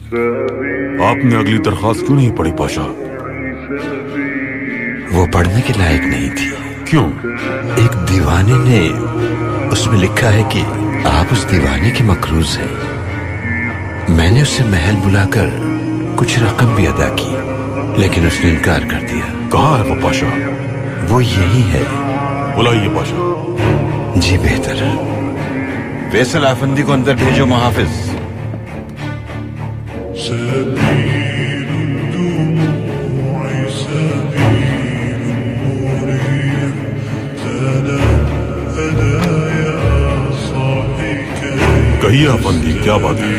आपने अगली दरख्वास्त क्यों नहीं पढ़ी पाशा? वो पढ़ने के लायक नहीं थी। क्यों? एक दीवाने ने उसमें लिखा है कि आप उस दीवाने के मकरूज हैं। मैंने उसे महल बुलाकर कुछ रकम भी अदा की, लेकिन उसने इनकार कर दिया। कहाँ है वो पाशा? वो यही है। बुलाइए पाशा। जी बेहतर है। फैसल आफंदी को अंदर भेजो मुहाफिज। कहिए आफंदी, क्या बात है?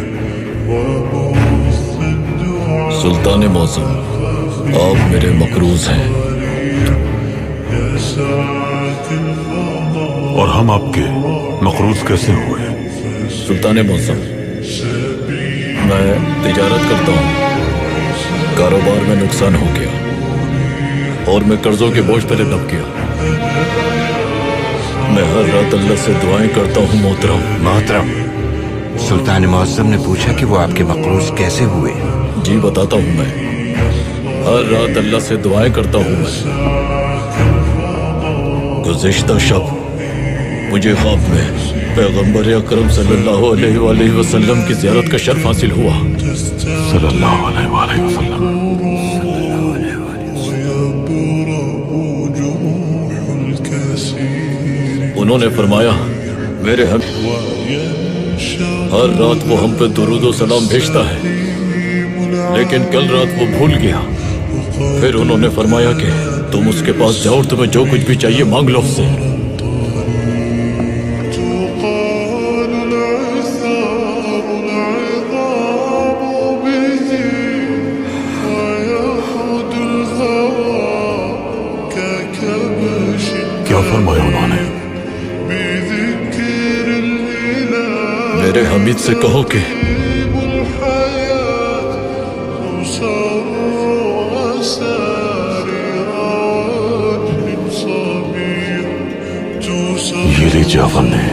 सुल्तान मौसम, आप मेरे मकरूज हैं और हम आपके मकरूज कैसे हुए? सुल्तान मौसम, मैं तिजारत करता हूँ, कारोबार में नुकसान हो गया और मैं कर्जों के बोझ तले दब गया। मैं हर रात अल्लाह से दुआएं करता हूँ। मोहतरम, सुल्तान मौसम ने पूछा कि वो आपके मकरूज कैसे हुए। जी बताता हूँ। मैं हर रात अल्लाह से दुआएं करता हूँ। मैं गुज़िश्ता शब मुझे ख्वाब में पैगंबर अकरम सल्लल्लाहु अलैहि वसल्लम की ज़ियारत का शर्फ हासिल हुआ। सल्लल्लाहु अलैहि वसल्लम। उन्होंने फरमाया, मेरे हम हर रात वो हम पे दुरूद और सलाम भेजता है, लेकिन कल रात वो भूल गया। फिर उन्होंने फरमाया कि तुम उसके पास जाओ और तुम्हें जो कुछ भी चाहिए मांग लो उससे। क्या फरमाया उन्होंने? मेरे हमीद से कहो कि ये लीजिए आफंदी।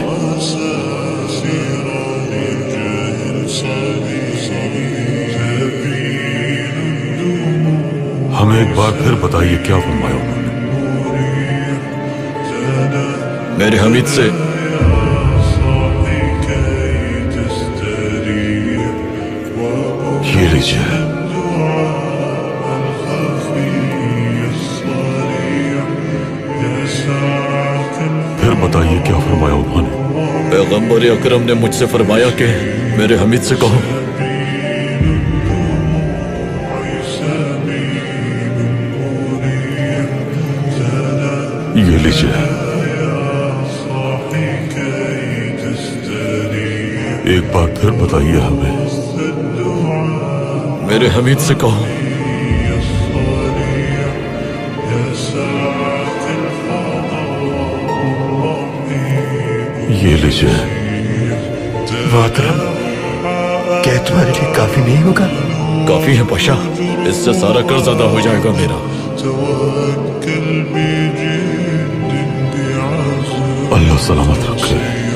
हमें एक बार फिर बताइए, क्या फरमाया उन्होंने? मेरे हमीद से ये लीजिए। फिर बताइए, क्या फरमाया उन्होंने? पैगंबर अकरम ने मुझसे फरमाया कि मेरे हमीद से कहो ये लीजिए। एक बार फिर बताइए हमें। मेरे हमीद से कहो ये लीजिए। मोहतरम, क्या तुम्हारे लिए काफी नहीं होगा? काफी है पाशा, इससे सारा कर्ज अदा हो जाएगा मेरा। अल्लाह सलामत रखे।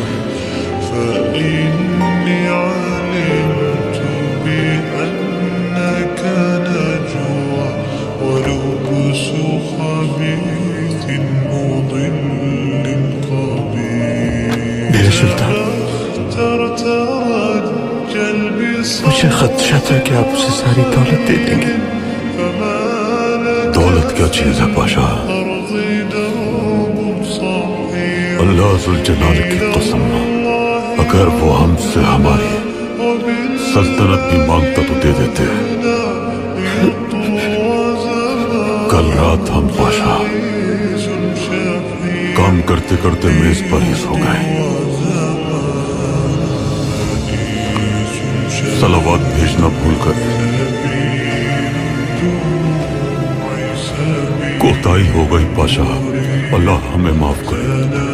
मेरे सुल्तान, मुझे खदशा था कि आप उसे सारी दौलत दे देंगे। दौलत क्या चीज है पाशा? अल्लाह जुल जलाल की कसम, अगर वो हमसे हमारी सल्तनत भी मांगता तो दे देते। कल रात हम पाशा काम करते करते मेज पर ही सो गए। सलावत भेजना भूलकर कोताही हो गई पाशा, अल्लाह हमें माफ करे।